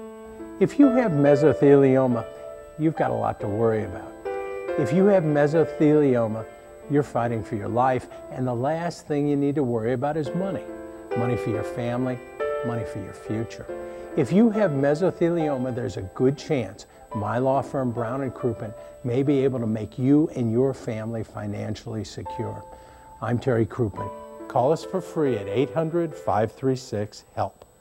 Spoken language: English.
If you have mesothelioma, you've got a lot to worry about. If you have mesothelioma, you're fighting for your life, and the last thing you need to worry about is money. Money for your family, money for your future. If you have mesothelioma, there's a good chance my law firm, Brown & Crouppen, may be able to make you and your family financially secure. I'm Terry Crouppen. Call us for free at 800-536-HELP.